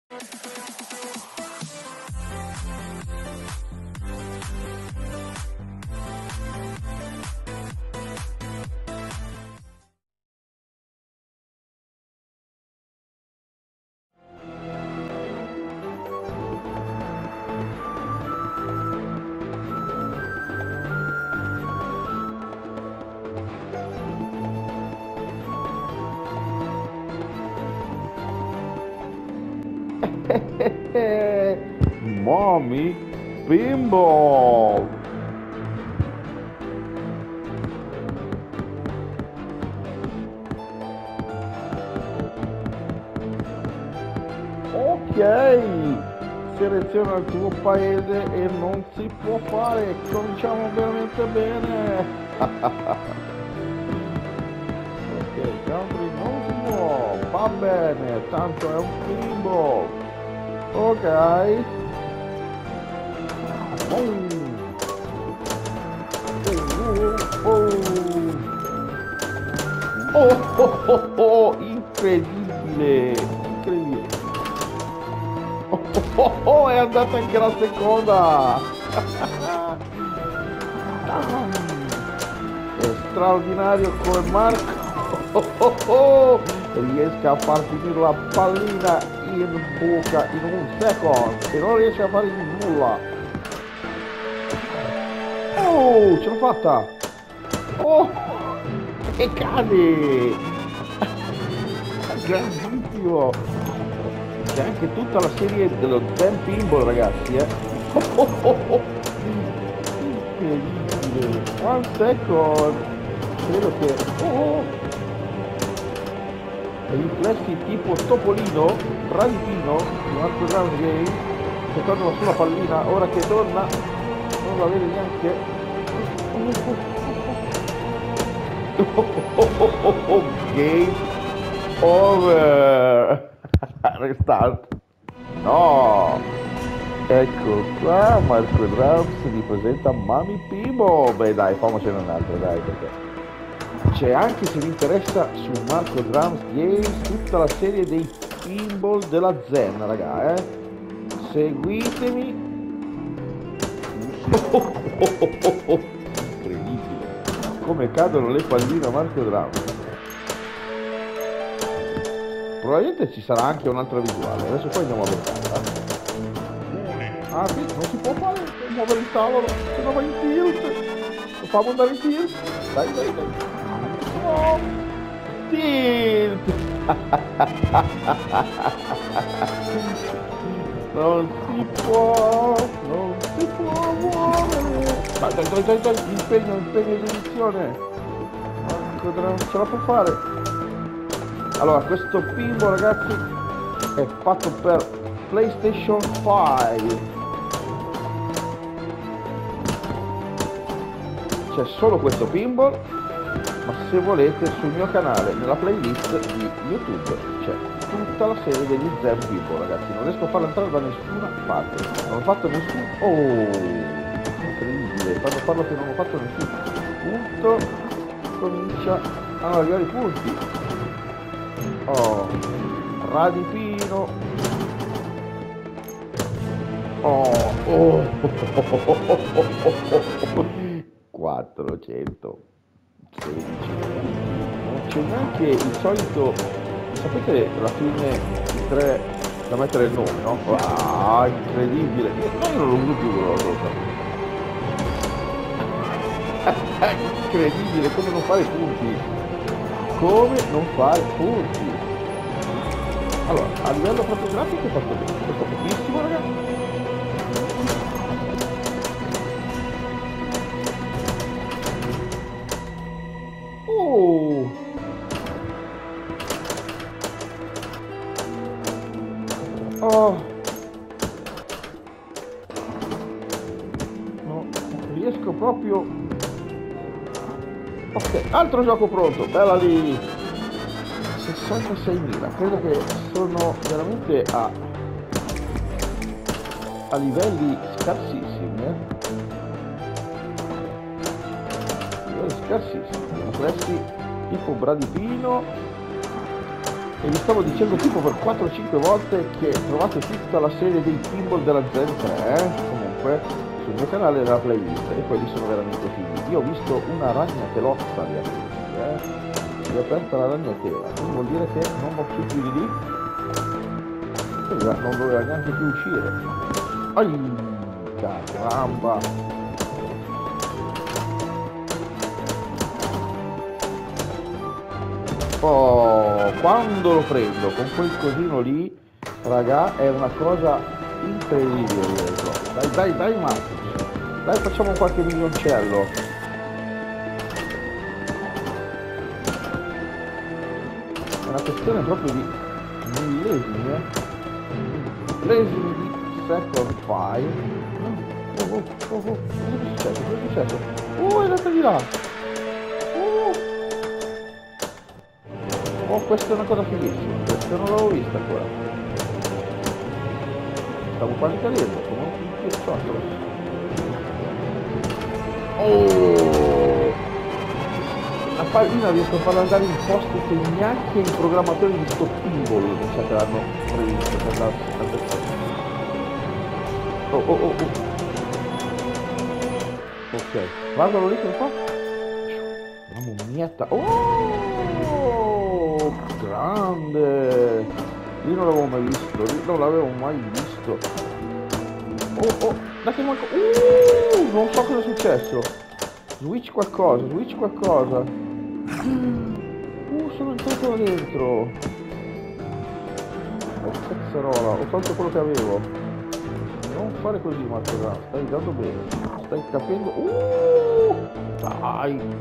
Mommy Pinball. Ok, seleziona il tuo paese e non si può fare, cominciamo veramente bene. Ok, country non si può, va bene, tanto è un pinball. Ok. Oh, incredibile, incredibile. È andata anche la seconda. È straordinario come Marco riesca a far finire la pallina in bocca in un secondo e non riesce a fare nulla. Oh, ce l'ho fatta. Oh, che cade. Grandissimo. C'è anche tutta la serie dello Zen Pinball, ragazzi, incredibile. One second. Credo che riflessi tipo Topolino, Bradipino, Marco Ground Game, che torna sulla pallina, ora che torna non la vede neanche. Game over. Restart. No, ecco qua Marco Drums mi presenta Mami Pimo. Beh dai, famocene un'altra, dai, perché c'è anche, se vi interessa, su Marco Drums Games tutta la serie dei pinball della Zen, raga, seguitemi. Incredibile come cadono le palline a Marco Drums. Probabilmente ci sarà anche un'altra visuale, adesso poi andiamo a vedere. Ah sì, non si può fare, muovere il tavolo, se no va in tilt. Lo fammo andare in tilt. Dai. No. Tilt. Non si può muovere. Dai, impegno di edizione. Non ce la può fare. Allora, questo pinball, ragazzi, è fatto per PlayStation 5. C'è solo questo pinball, ma se volete sul mio canale, nella playlist di YouTube, c'è tutta la serie degli Zen Pinball, ragazzi. Non riesco a farla entrare da nessuna parte. Non ho fatto nessun... Oh, incredibile. Quando parlo che non ho fatto nessun punto, comincia a arrivare i punti. Oh, Radipino. 416. Non c'è neanche il solito, sapete, la fine di 3 da mettere il nome, no? Ah, incredibile. Io non lo uso più quello là. Incredibile, come non fare punti. Come non fare punti. Allora, a livello proprio grafico è fatto bene, questo pochissimo, ragazzi. Non riesco proprio. Ok, altro gioco pronto, bella lì. 66.000, credo che sono veramente a livelli scarsissimi, livelli scarsissimi. Questi tipo Bradipino, E vi stavo dicendo tipo per 4-5 volte che trovate tutta la serie dei pinball della Zen 3, comunque sul mio canale nella playlist, e quelli sono veramente fighi. Io ho visto una ragnatelotta di aperti, ho aperta la ragnatela, quindi vuol dire che non va più di lì, non doveva neanche più uscire. Ai caramba! Oh, quando lo prendo con quel cosino lì, raga, è una cosa incredibile. Dai Marcus, dai, facciamo qualche milioncello. È una questione proprio di millesimi di second file. Cosa è successo? Cosa è successo? È andata di là. Oh, questa è una cosa fighissima, questa non l'avevo vista ancora. Stavo quasi cadendo, come un picciotto. Oh! La pallina riesco a farla andare in posti che neanche i programmatori di sto pinball mi sa che l'hanno previsto per la persona. Oh. Ok, guardalo lì che fa. Una mummietta. Oh! Grande! Io non l'avevo mai visto, Oh, dai che manco... non so cosa è successo. Switch qualcosa. Sono entrato là dentro. Oh, cazzarola, ho tolto quello che avevo. Non fare così, Marco, stai dando bene. Stai capendo... dai!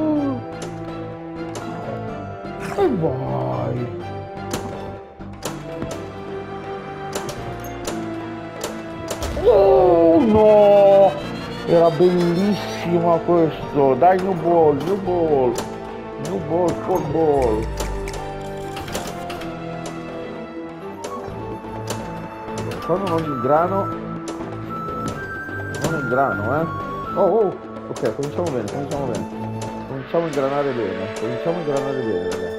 E vai! Oh no! Era bellissima questo! Dai, new ball, 4 ball! Quando non ingrano, Oh, ok, cominciamo bene. Cominciamo a ingranare bene, ragazzi.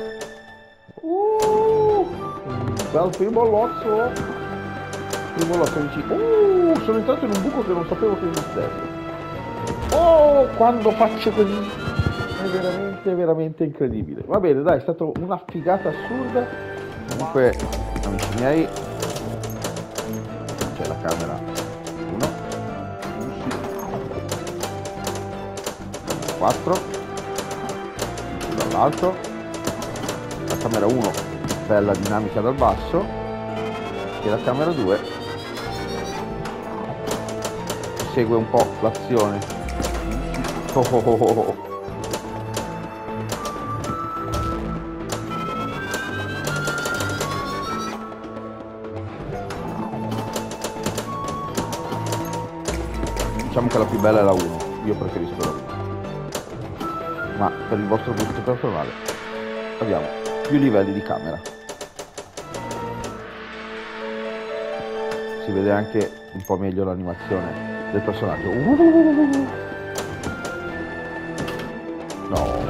Bel pinballozzo. Sono entrato in un buco che non sapevo che esistesse. Oh, quando faccio così è veramente incredibile. Va bene, dai, è stata una figata assurda. Comunque, amici miei, c'è la camera 1, 4, dall'alto, la camera 1 bella dinamica dal basso, e la camera 2 segue un po' l'azione. Diciamo che la più bella è la 1, io preferisco la 1, ma per il vostro gusto personale abbiamo più livelli di camera. Si vede anche un po' meglio l'animazione del personaggio. No.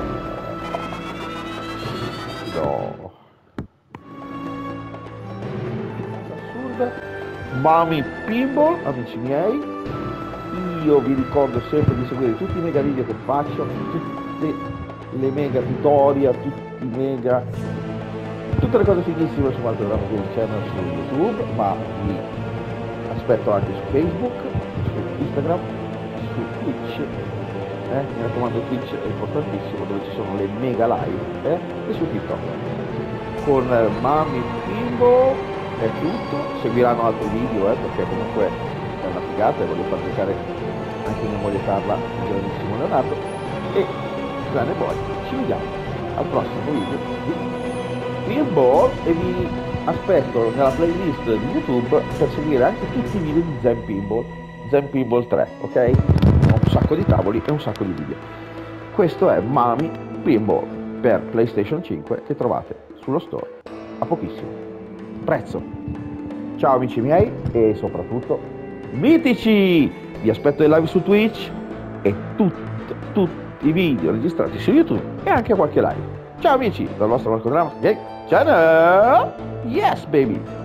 Assurda. Mami Pinball, amici miei, io vi ricordo sempre di seguire tutti i mega video che faccio, tutte le mega tutorial, tutte le cose fighissime su Marco Drama Game Channel su YouTube, ma vi aspetto anche su Facebook, su Instagram, su Twitch, mi raccomando, Twitch è importantissimo, dove ci sono le mega live, e su TikTok. Con Mami Pinball è tutto, seguiranno altri video, perché comunque è una figata e voglio far giocare anche mia moglie Carla, il grandissimo Leonardo, e Gianni Boy. Ci vediamo al prossimo video di Pinball e vi aspetto nella playlist di YouTube per seguire anche tutti i video di Zen Pinball 3, ok? Ho un sacco di tavoli e un sacco di video. Questo è Mami Pinball per PlayStation 5 che trovate sullo store a pochissimo prezzo. Ciao amici miei e soprattutto mitici! Vi aspetto in live su Twitch e tutti i video registrati su YouTube e anche qualche live. Ciao amici, dal vostro Marco Drama Game Channel. Yes baby.